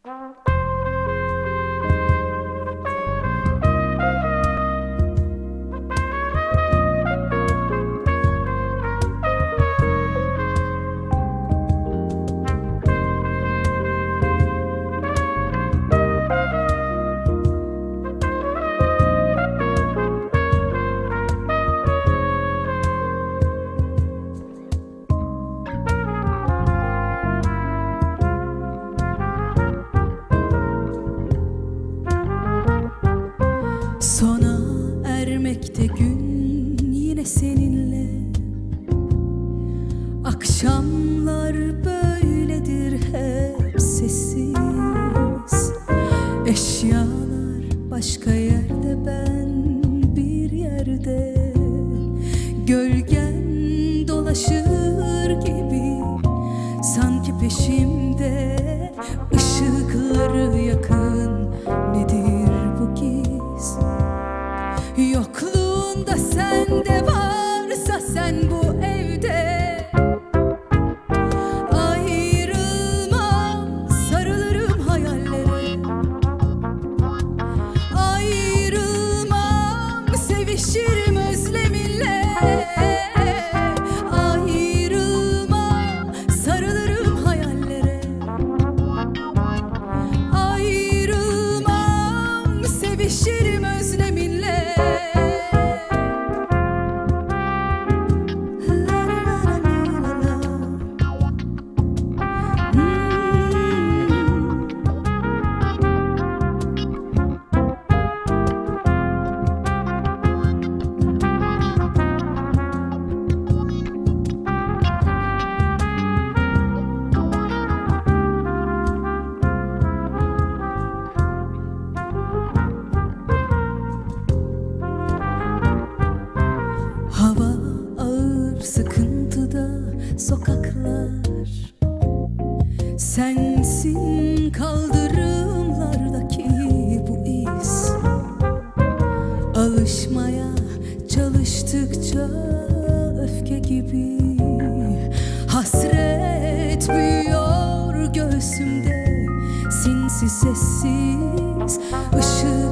Sona ermekte gün yine seninle. Akşamlar böyledir hep sessiz. Eşyalar başka yerde, ben bir yerde. Gölgen dolaşır gibi sanki peşimde. Işıkları yakın, nedir bu giz? Yokluğunda sende varsa sen bu evde. Ayrılmam, sarılırım hayallere. Ayrılmam, sevişirim özleminle. Ayrılmam, sarılırım hayallere. Ayrılmam, sevişirim özleminle. Hava ağır, sıkıntıda sokaklar. Sensin kaldırımlardaki bu iz. Alışmaya çalıştıkça öfke gibi. Hasret büyüyor göğsümde, sinsi sessiz. Işığı